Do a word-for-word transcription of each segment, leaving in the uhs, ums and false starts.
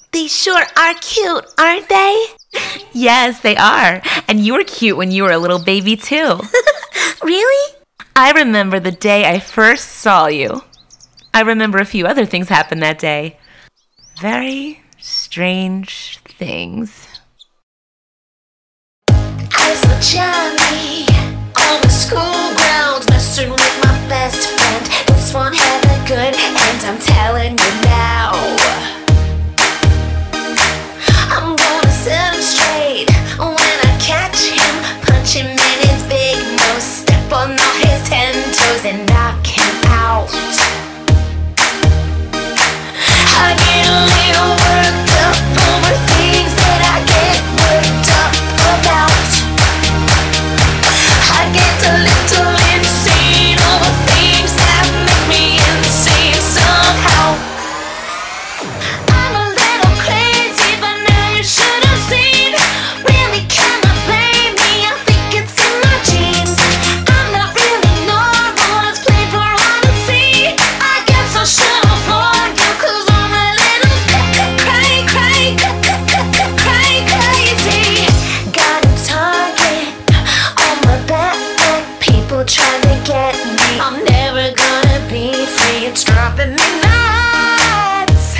They sure are cute, aren't they? Yes, they are. And you were cute when you were a little baby, too. Really? I remember the day I first saw you. I remember a few other things happened that day. Very strange things. I saw Johnny on the school grounds messing with my best friend. This one had a good end, I'm telling you now. I'm gonna set him straight when I catch him. Punch him in his big nose, step on all his ten toes and knock him out. I get a little worked up over things that I get worked up about. I get a little insane over things that make me insane somehow. I'm a little crazy, but now you should have seen. Really cannot blame me, I think it's in my genes. I'm not really normal, it's plain for all to see. I guess I should have warned you, cause I'm a little cray, cray, cray, crazy. Got a target on my back, people trying to get me. I'm never gonna be free, it's dropping me nuts.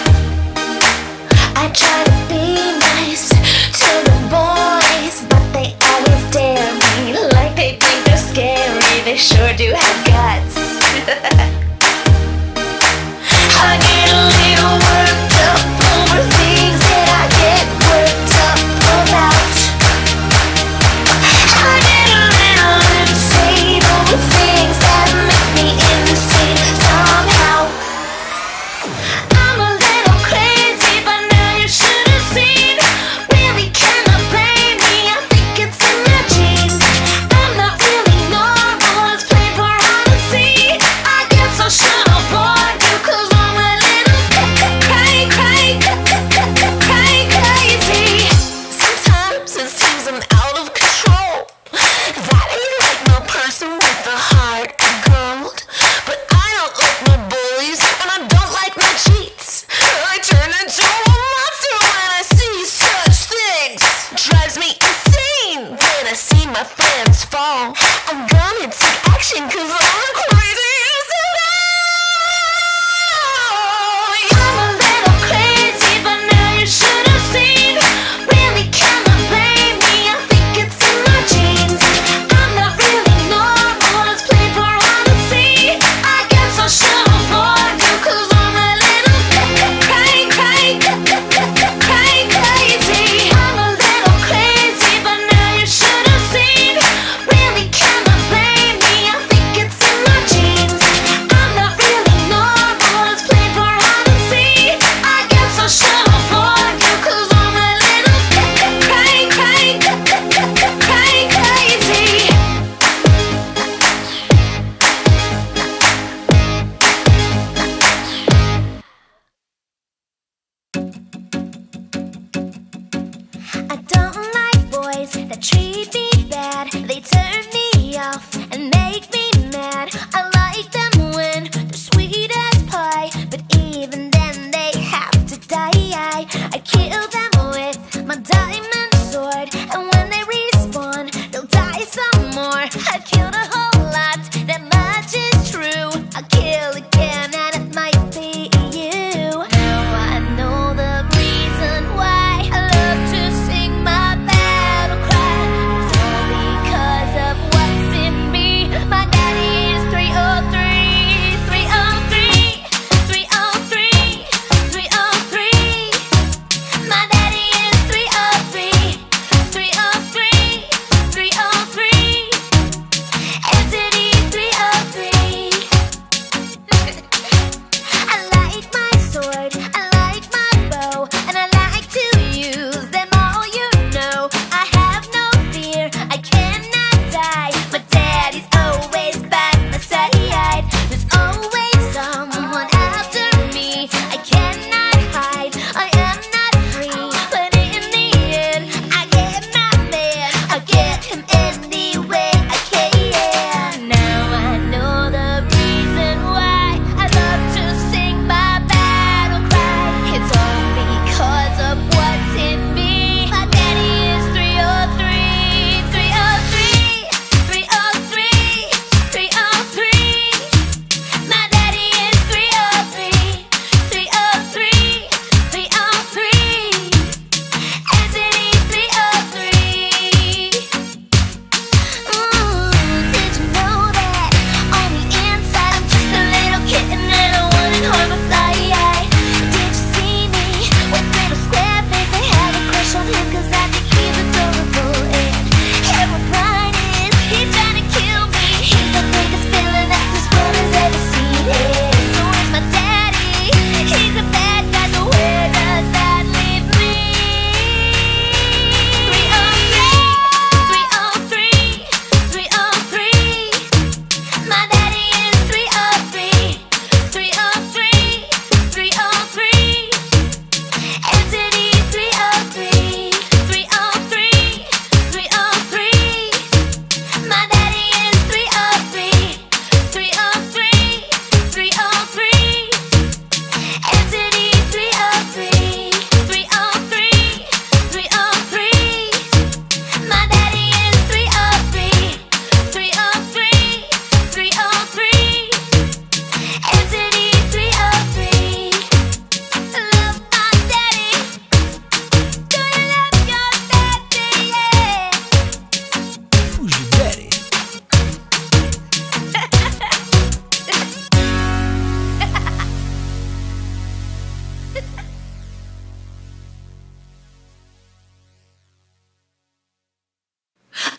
I try to be nice to the boys, but they always dare me like they think they're scary. They sure do have guts. I get a little worked up over things that I get worked up about. I get a little insane over things that make me insane somehow. I'm a little crazy, but now you should have seen. Really cannot blame me, I think it's in my genes. I'm not really normal, it's plain for all to see. I guess I should have warned you, cause I'm a little cray, cray,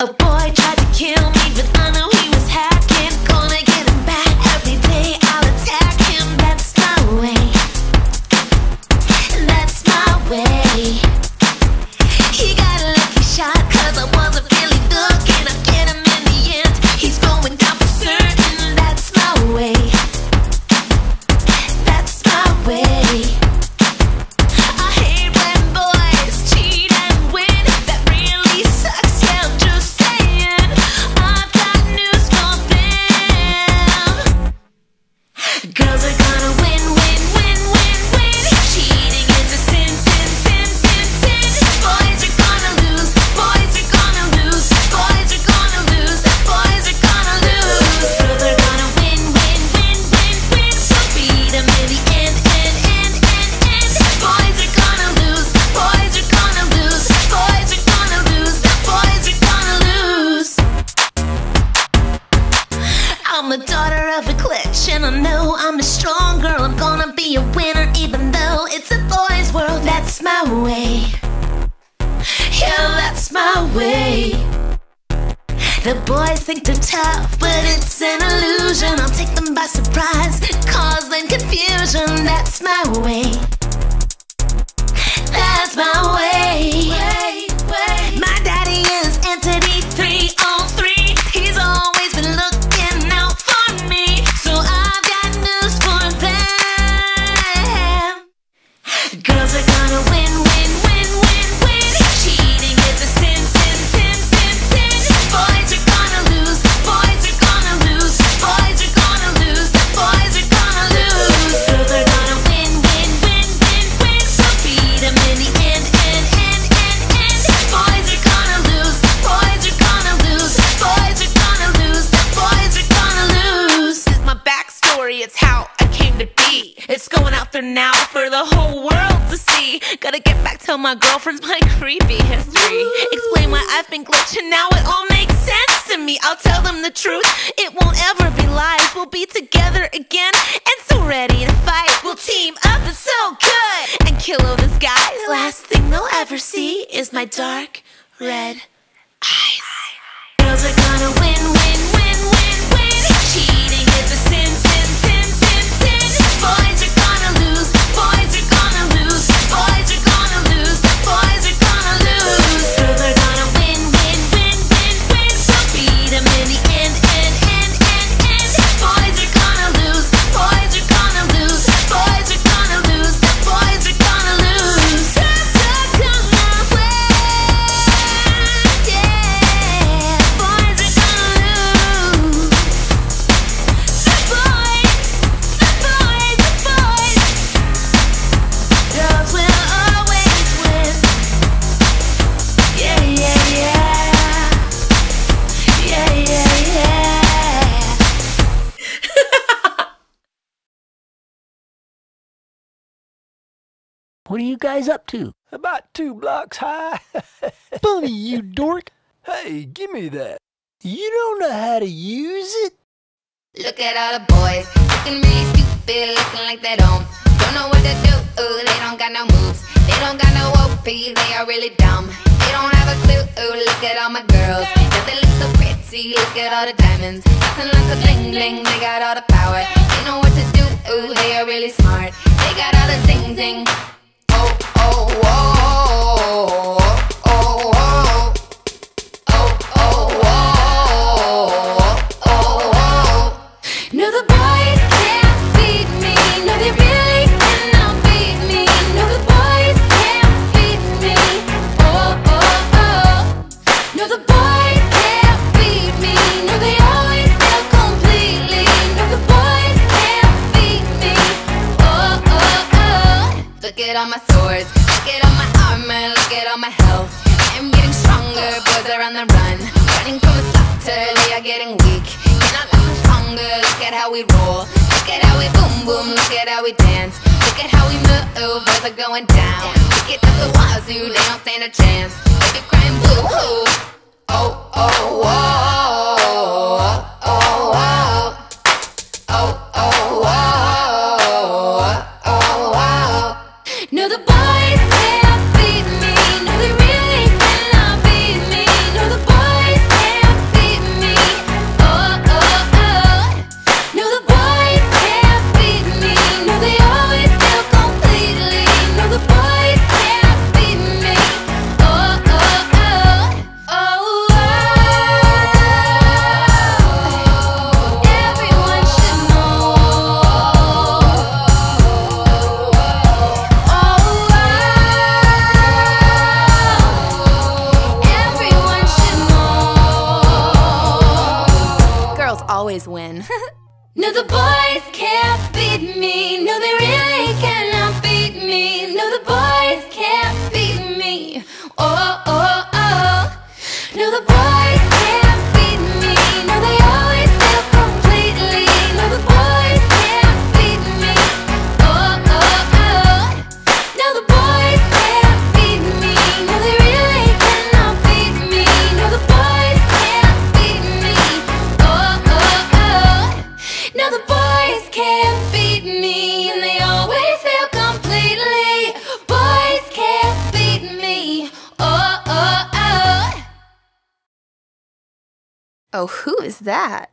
A boy tried to kill me, but I know he was hacking. Gonna get him back every day, I'll attack him. That's my way. That's my way. He got a lucky shot, cause I wasn't really looking. I'll get him in the end, he's going down for certain. That's my way. That's my way. I hate when boys cheat and win. That really sucks, yeah, I'm just saying. I've got news for them. Girls are gonna win, win, win, win, win. Cheating is a sin, sin, sin, sin, sin. Boys are gonna lose, boys are gonna lose, boys are gonna lose, boys are gonna lose. Girls are gonna win, win, win, win, win. We'll beat them in the end, end, end, end, end. Boys are gonna lose, boys are gonna lose, boys are gonna lose, boys are gonna lose. I'm the daughter of a glitch, and I know I'm a strong girl. I'm gonna be a winner even though it's a boy's world. That's my way. Yeah, that's my way. The boys think they're tough, but it's an illusion. I'll take them by surprise, causing confusion. That's my way. That's my way. My daddy is entity three oh three. He's always been looking out for me, so I've got news for them. Girls are gonna win, win, win, win, win. Cheating is a sin, sin, sin, sin, sin. Boys are gonna lose, boys are gonna lose, boys are gonna lose, boys are gonna lose. Girls are gonna win, win, win, win, win. We'll beat them in the end, end, end, end, end. Boys are gonna lose, boys are gonna lose, boys are gonna lose, boys are gonna lose. This is my backstory, it's how I came to be. It's going out there now for the whole world to see. Gotta get back, tell my girlfriends my creepy history. Explain why I've been glitching, now it all makes sense to me. I'll tell them the truth, it won't ever be lies. We'll be together again and so ready to fight. We'll team up, it's so good, and kill all these guys. Last thing they'll ever see is my dark red eyes. Girls are gonna win, win, win, win, win. Cheating is a sin, sin, sin, sin, sin. Boys are gonna lose, boys are gonna lose, boys are gonna lose, boys are gonna lose. Girls are gonna win, win, win, win, win. We'll beat them in the end, end, end, end, end. Boys are gonna lose, boys are gonna lose, boys are gonna lose, boys are gonna lose. Girls are gonna win, yeah. Boys are gonna lose. The boys, the boys, the boys. Girls will always win. Yeah, yeah, yeah. Yeah, yeah, yeah. What are you guys up to? About two blocks high. Funny, you dork. Hey, give me that. You don't know how to use it? Look at all the boys, looking really stupid, looking like they don't Don't know what to do, ooh, they don't got no moves. They don't got no O P, they are really dumb. They don't have a clue, ooh, look at all my girls. Yeah, they look so pretty, look at all the diamonds. Nothing like a bling bling, they got all the power. They know what to do, ooh, they are really smart. They got all the zing zing. Oh, oh, oh, oh, oh, oh, oh. Oh, oh, oh, oh, oh. No, the boys can't beat me. No, they really cannot beat me. No, the boys can't beat me. Oh, oh, oh. No, the boys can't beat me. No, they always fail completely. No, the boys can't beat me. Oh, oh, oh. Look at all my swords, look at all my armor, look at all my health. I'm getting stronger, boys are on the run. Running from a slaughter, they are getting weak. Cannot last much longer, look at how we roll. Look at how we boom boom, look at how we dance. Look at how we move, boys are going down. Look at the wazoo, they don't stand a chance. They be crying boo hoo. Oh, oh, oh, oh, oh, oh. Oh, oh, oh, oh, oh. No, the boys can't beat me. No, they really cannot beat me. No, the boys win. No, the boys can't beat me. No, they really cannot beat me. No, the boys can't beat me. Oh, oh, oh. No, the boys can't beat me. No, they always fail completely. No, the boys can't beat me. Oh, oh, oh. No, the boys can't beat me. No, they really cannot beat me. No, the boys can't beat me. Oh, oh, oh. No, the boys can't beat me, and they always fail completely. Boys can't beat me. Oh, oh, oh. Oh, who is that?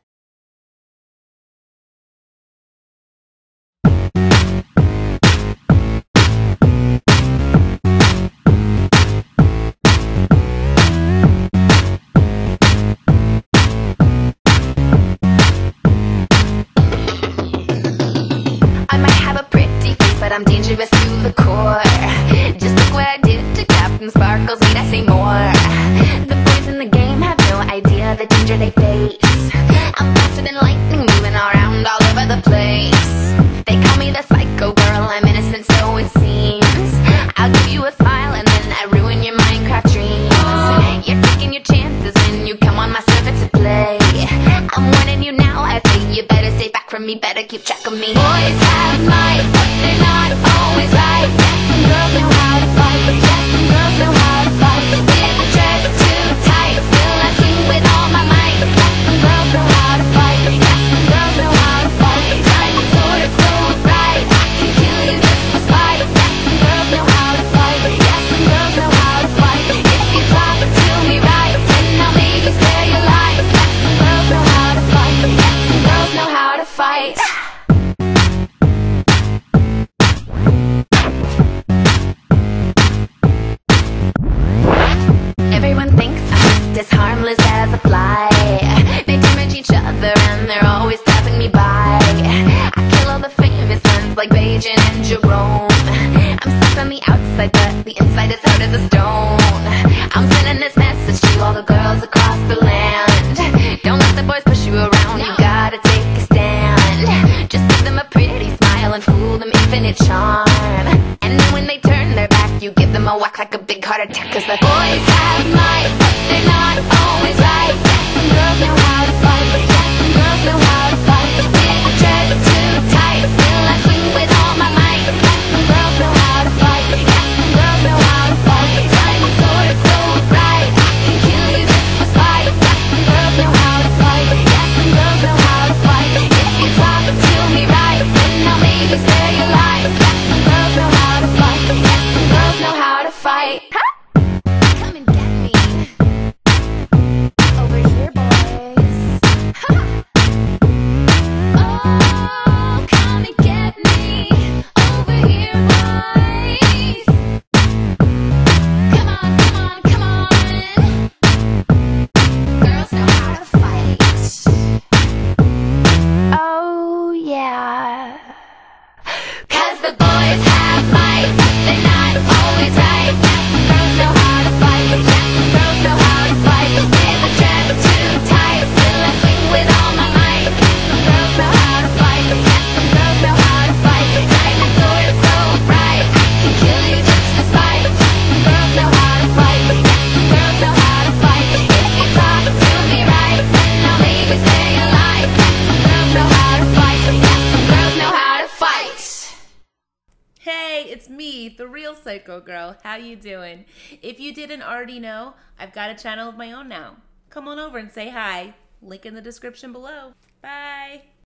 I might have a pretty face, but I'm dangerous to the core. Just look what I did to Captain Sparkles, need I say more? The boys in the game have no idea the danger they face. I'm faster than lightning, moving around all over the place. They call me the psycho girl, I'm innocent so it seems. I'll give you a smile and then I ruin your Minecraft dreams. You're taking your chances when you come on my server to play. I'm warning you now, I say you better stay back from me, better keep track of me. Boys have might, but they're not always right. Yes, some girls know how to fight, but yes, some girls know how to fight. With the dress too tight, still I swing with all my might. Yes, some girls know how to fight, yes, some girls know how to fight. Diamond sword, it's so bright, I can kill you just for spite. Yes, some girls know how to fight, yes, some girls know how to fight. If you talk to me right, then I'll maybe spare your life. Yes, some girls know how to fight, yes, some girls know how to fight. Everyone thinks I'm just as harmless as a fly. They damage each other and they're always passing me by. I kill all the famous ones like Bajan and Jerome. I'm stuck on the outside but the inside is hard as a stone. I'm sending this message to all the girls across the land. Don't let the boys push you around, you gotta take a stand. Just give them a pretty smile and fool them infinite charm. And then when they turn their back, you give them a whack like a big heart attack. Cause the boys have might, but they're not always right. Yes, some girls know how to fight, but yes, some girls know how to fight. With the dress too tight, still I swing with all my might. Yes, some girls know how to fight, yes, some girls know how to fight. Diamond sword, it's so bright, I can kill you just for spite. Yes, some girls know how to fight, yes, some girls know how to fight. If you talk to me right, then I'll maybe spare your life. Yes, some girls know how to fight, yes, some girls know how to fight. Come and get me. Over here, boys. Oh, come and get me. Over here, boys. Come on, come on, come on. Girls know how to fight. Oh, yeah. Cause the boys have might, but they're not always right. Yes, some girls know how to fight, yes, some girls know how to fight. With the dress too tight, still I swing with all my might. Yes, some girls know how to fight, yes, some girls know how to fight. Diamond sword is so bright, I can kill you just for spite. Yes, some girls know how to fight, yes, some girls know how to fight. If you talk to me right, then I'll maybe spare your life. Yes, some girls know how to fight, yes, some girls know how to fight. Hey, it's me, the real Psycho Girl. How you doing? If you didn't already know, I've got a channel of my own now. Come on over and say hi. Link in the description below. Bye.